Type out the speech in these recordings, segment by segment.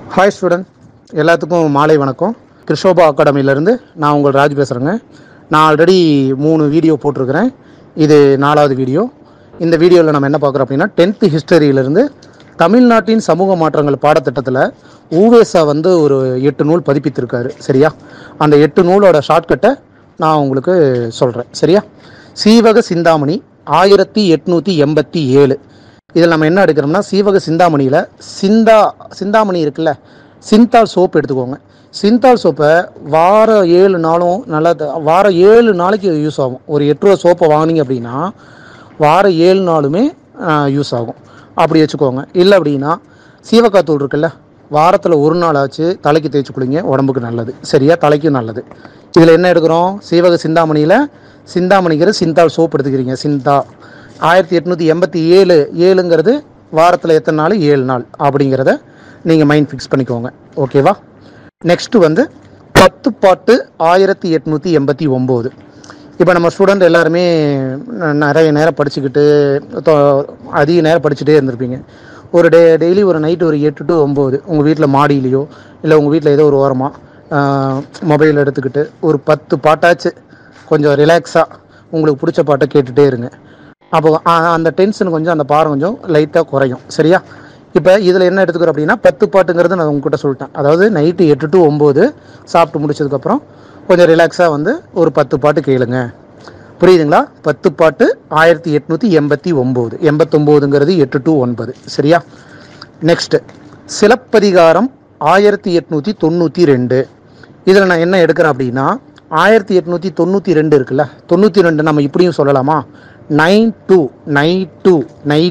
Hi student, எல்லாத்துக்கும் மாலை வணக்கம். கிருஷோபா அகாடமியிலேருந்து நான் உங்கள் ராஜ் பேசுகிறேங்க. நான் ஆல்ரெடி 3 வீடியோ போட்டிருக்கிறேன். இது 4வது வீடியோ. இந்த வீடியோவில் நம்ம என்ன பார்க்குறோம் அப்படின்னா 10th ஹிஸ்டரியிலேருந்து தமிழ்நாட்டின் சமூக மாற்றங்கள் பாடத்திட்டத்தில் ஊவேசா ஒரு 8 நூல் பதிப்பித்திருக்காரு. சரியா? அந்த 8 நூலோட ஷார்ட்கட்டை நான் உங்களுக்கு சொல்கிறேன். சரியா? சீவக சிந்தாமணி 1887. இதில் நம்ம என்ன எடுக்கிறோம்னா, சீவக சிந்தாமணியில் சிந்தாமணி இருக்குல்ல, சிந்தால் சோப்பு எடுத்துக்கோங்க. சிந்தால் சோப்பை வாரம் 7 நாளும் நல்லா வாரம் 7 நாளைக்கு யூஸ் ஆகும். ஒரு 8 ரூபா சோப்பை வாங்கினீங்க அப்படின்னா வாரம் 7 நாளுமே யூஸ் ஆகும். அப்படி வச்சுக்கோங்க. இல்லை அப்படின்னா சீவக்காத்தூள் இருக்குல்ல, வாரத்தில் 1 நாள் ஆச்சு தலைக்கு தேய்ச்சி குளிங்க, உடம்புக்கு நல்லது. சரியா? தலைக்கும் நல்லது. இதில் என்ன எடுக்கிறோம்? சீவக சிந்தாமணியில் சிந்தாமணிங்கிற சிந்தால் சோப்பு எடுத்துக்கிறீங்க. சிந்தா 1887 வாரத்தில் எத்தனை நாள்? 7 நாள் அப்படிங்கிறத நீங்கள் மைண்ட் ஃபிக்ஸ் பண்ணிக்கோங்க. ஓகேவா? நெக்ஸ்ட்டு 10 பாட்டு 1889. இப்போ நம்ம ஸ்டூடெண்ட் எல்லாருமே நிறைய நேரம் படிச்சுக்கிட்டு அதிக நேரம் படிச்சுட்டே இருந்திருப்பீங்க. ஒரு டெய்லி ஒரு நைட்டு ஒரு 8 to 9 உங்கள் வீட்டில் மாடியிலையோ இல்லை உங்கள் வீட்டில் ஏதோ ஒரு ஓரமாக மொபைல் எடுத்துக்கிட்டு ஒரு 10 பாட்டாச்சு கொஞ்சம் ரிலாக்ஸாக உங்களுக்கு பிடிச்ச பாட்டை கேட்டுகிட்டே இருங்க. அப்போ அந்த டென்ஷன் கொஞ்சம், அந்த பாரம் கொஞ்சம் லைட்டாக குறையும். சரியா? இப்போ இதில் என்ன எடுத்துக்கிறோம் அப்படின்னா 10 பாட்டுங்கிறது நான் உங்ககிட்ட சொல்லிட்டேன். அதாவது நைட்டு 8 to 9 சாப்பிட்டு முடிச்சதுக்கப்புறம் கொஞ்சம் ரிலாக்ஸாக ஒரு 10 பாட்டு கேளுங்க. புரியுதுங்களா? 10 பாட்டு 1889. 89ங்கிறது 8 to 9. சரியா? நெக்ஸ்ட்டு சிலப்பதிகாரம் 1892. இதில் நான் என்ன எடுக்கிறேன் அப்படின்னா 1892 இருக்குல்ல, 92 நம்ம இப்படியும் சொல்லலாமா? நைட்டு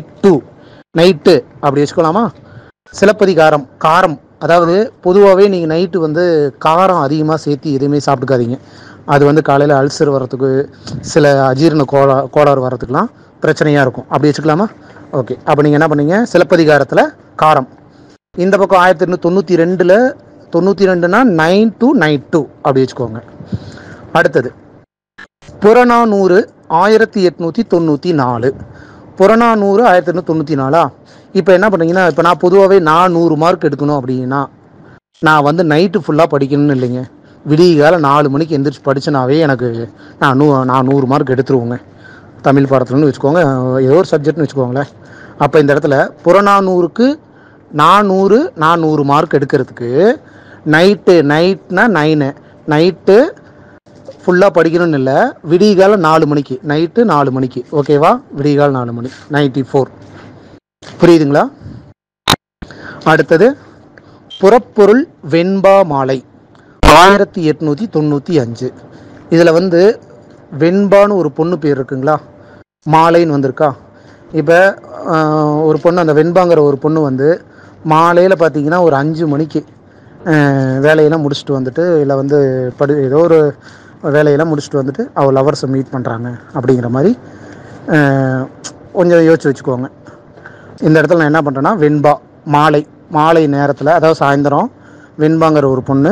அப்படி வச்சுக்கலாமா? சிலப்பதிகாரம் காரம், அதாவது பொதுவாகவே நீங்கள் நைட்டு காரம் அதிகமாக சேர்த்து எதுவுமே சாப்பிட்டுக்காதீங்க. அது காலையில் அல்சர் வர்றதுக்கு, சில அஜீரண கோளாறு வர்றதுக்கெலாம் பிரச்சனையாக இருக்கும். அப்படி வச்சுக்கலாமா? ஓகே. அப்போ நீங்கள் என்ன பண்ணீங்க? சிலப்பதிகாரத்தில் காரம். இந்த பக்கம் 1892 92னா 9 to 92 அப்படி வச்சுக்கோங்க. அடுத்தது புறநானூறு 1894. புறநானூறு 1894. இப்போ என்ன பண்ணுறீங்கன்னா, இப்போ நான் பொதுவாகவே 100 மார்க் எடுக்கணும் அப்படின்னா நான் நைட்டு ஃபுல்லாக படிக்கணும்னு இல்லைங்க. விடிகால 4 மணிக்கு எந்திரிச்சு படித்தனாவே எனக்கு நான் 100 மார்க் எடுத்துருவோங்க. தமிழ் பாடத்துலன்னு வச்சுக்கோங்க, ஏதோ ஒரு சப்ஜெக்ட்னு வச்சுக்கோங்களேன். அப்போ இந்த இடத்துல புறநானூறுக்கு 400 மார்க் எடுக்கிறதுக்கு நைட்னா 9 நைட்டு ஃபுல்லாக படிக்கணும்னு இல்லை, விடிகால 4 மணிக்கு, நைட்டு 4 மணிக்கு. ஓகேவா? விடிகால 4 மணி 94. புரியுதுங்களா? அடுத்தது புறப்பொருள் வெண்பா மாலை 1895. இதில் வெண்பான்னு ஒரு பொண்ணு பேர் இருக்குங்களா, மாலைன்னு வந்திருக்கா. இப்போ ஒரு பொண்ணு, அந்த வெண்பாங்கிற ஒரு பொண்ணு மாலையில் பார்த்தீங்கன்னா ஒரு 5 மணிக்கு வேலையெல்லாம் முடிச்சுட்டு வந்துட்டு, இல்லை ஏதோ ஒரு வேலையெல்லாம் முடிச்சுட்டு வந்துட்டு அவள் லவர்ஸை மீட் பண்ணுறாங்க அப்படிங்கிற மாதிரி கொஞ்சம் யோசிச்சு வச்சுக்கோங்க. இந்த இடத்துல நான் என்ன பண்ணுறேன்னா, வெண்பா மாலை நேரத்தில், அதாவது சாயந்தரம் வெண்பாங்கிற ஒரு பொண்ணு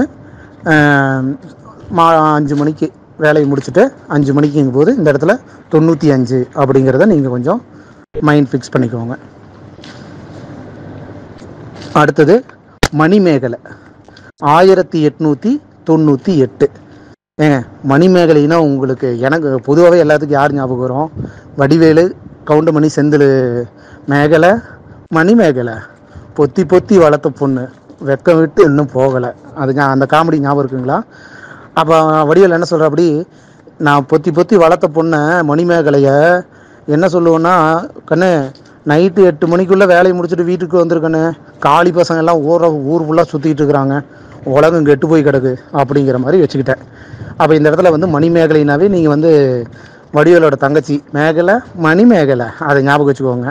5 மணிக்கு வேலையை முடிச்சுட்டு 5 மணிக்குங்கும் போது இந்த இடத்துல 95 அப்படிங்கிறத நீங்கள் கொஞ்சம் மைண்ட் ஃபிக்ஸ் பண்ணிக்கோங்க. அடுத்தது மணிமேகலை 1898. ஏங்க, மணிமேகலைன்னா உங்களுக்கு, எனக்கு பொதுவாகவே எல்லாத்துக்கும் யார் ஞாபகம் வரும்? வடிவேலு, கவுண்டமணி, செந்தில். மேகலை, மணிமேகலை, பொத்தி வளர்த்த பொண்ணு, வெக்கம் விட்டு இன்னும் போகலை. அது அந்த காமெடி ஞாபகம் இருக்குங்களா? அப்போ வடிவேல் என்ன சொல்கிற, அப்படி நான் பொத்தி வளர்த்த பொண்ணை மணிமேகலையை என்ன சொல்லுவேன்னா, கண்ணு நைட்டு 8 மணிக்குள்ளே வேலையை முடிச்சுட்டு வீட்டுக்கு வந்திருக்கண்ணு, காளி பசங்க எல்லாம் ஊர் ஃபுல்லாக சுற்றிக்கிட்டு இருக்கிறாங்க, உலகம் கெட்டு போய் கிடக்கு அப்படிங்கிற மாதிரி வச்சுக்கிட்டேன். அப்போ இந்த இடத்துல மணிமேகலைனாவே நீங்கள் வடிவேலோட தங்கச்சி மேகலை, மணிமேகலை, அதை ஞாபகம் வச்சுக்கோங்க.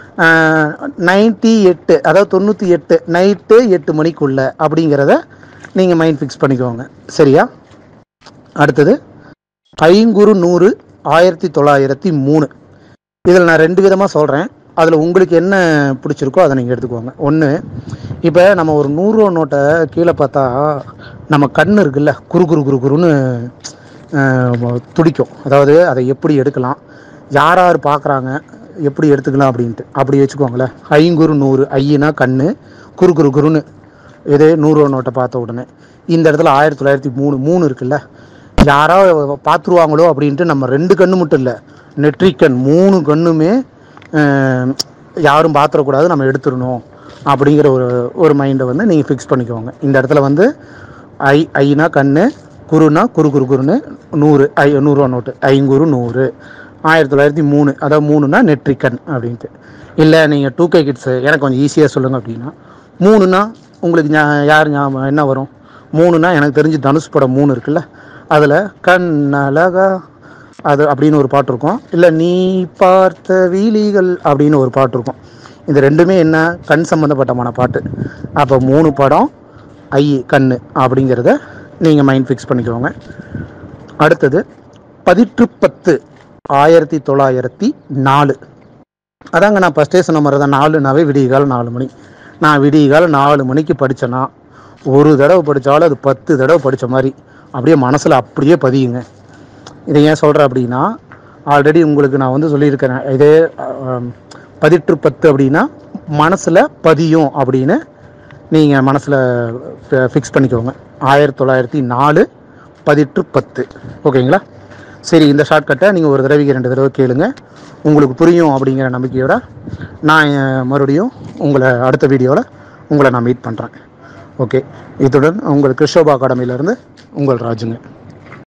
98, அதாவது 98 நைட்டு 8 மணிக்குள்ள அப்படிங்கிறத நீங்கள் மைண்ட் ஃபிக்ஸ் பண்ணிக்கோங்க. சரியா? அடுத்தது ஐங்குறு 100 1903. இதில் நான் 2 விதமாக சொல்கிறேன். அதில் உங்களுக்கு என்ன பிடிச்சிருக்கோ அதை நீங்கள் எடுத்துக்கோங்க. ஒன்று, இப்போ நம்ம ஒரு 100 ரூபா நோட்டை கீழே பார்த்தா நம்ம கண் இருக்குல்ல, குறுன்னு துடிக்கும். அதாவது அதை எப்படி எடுக்கலாம், யார் பார்க்குறாங்க, எப்படி எடுத்துக்கலாம் அப்படின்ட்டு அப்படி வச்சுக்கோங்களேன். ஐங்குறு 100, ஐயினா கண், குறுன்னு இதே 100 நோட்டை பார்த்த உடனே இந்த இடத்துல 1903 இருக்குல்ல, யாரோ பார்த்துருவாங்களோ அப்படின்ட்டு நம்ம 2 கண்ணு மட்டும் இல்லை, நெட்ரிக்கன் 3 கண்ணுமே யாரும் பார்த்துடக்கூடாது, நம்ம எடுத்துடணும் அப்படிங்கிற ஒரு மைண்டை வந்து நீங்கள் ஃபிக்ஸ் பண்ணிக்கோங்க. இந்த இடத்துல வந்து ஐனா கண்ணு, குருனா குருன்னு 100 100 நோட்டு, ஐங்குறு 100, 1903, அதாவது 3னா நெட்ரிக்கன் அப்படின்ட்டு. இல்லை நீங்கள் 2K கிட்ஸு எனக்கு கொஞ்சம் ஈஸியாக சொல்லுங்கள் அப்படின்னா, 3னா உங்களுக்கு யார் ஞாபகம் என்ன வரும்? 3னா எனக்கு தெரிஞ்சு தனுஷ் படம் 3 இருக்குல்ல, அதில் கண்ணழகா அது அப்படின்னு ஒரு பாட்டு இருக்கும், இல்லை நீ பார்த்த விழிகள் அப்படின்னு ஒரு பாட்டு இருக்கும். இந்த ரெண்டுமே என்ன, கண் சம்மந்தப்பட்டமான பாட்டு. அப்போ 3 படம் ஐ கண்ணு அப்படிங்கிறத நீங்கள் மைண்ட் ஃபிக்ஸ் பண்ணிக்கோங்க. அடுத்தது 1810 1904. அதாங்க நான் ஃபஸ்ட்டே சொன்ன மாதிரி தான், 4னாவே விடியகால 4 மணி. நான் விடியகால 4 மணிக்கு படித்தேன்னா ஒரு தடவை படித்தாலும் அது 10 தடவை படித்த மாதிரி அப்படியே மனசில் அப்படியே பதியுங்க. இதை ஏன் சொல்கிறேன் அப்படின்னா, ஆல்ரெடி உங்களுக்கு நான் வந்து சொல்லியிருக்கிறேன், இதே 1810 அப்படின்னா மனசில் பதியும் அப்படின்னு நீங்கள் மனசில் ஃபிக்ஸ் பண்ணிக்கோங்க. 1904 1810. ஓகேங்களா? சரி, இந்த ஷார்ட்கட்டை நீங்கள் ஒரு தடவைக்கு 2 தடவை கேளுங்க, உங்களுக்கு புரியும் அப்படிங்கிற நம்பிக்கையோட நான் மறுபடியும் உங்களை அடுத்த வீடியோவில் உங்களை நான் மீட் பண்ணுறேன். ஓகே, இத்துடன் உங்கள் கிறிஸ்டோபா அகாடமியிலேருந்து உங்கள் ராஜுங்க.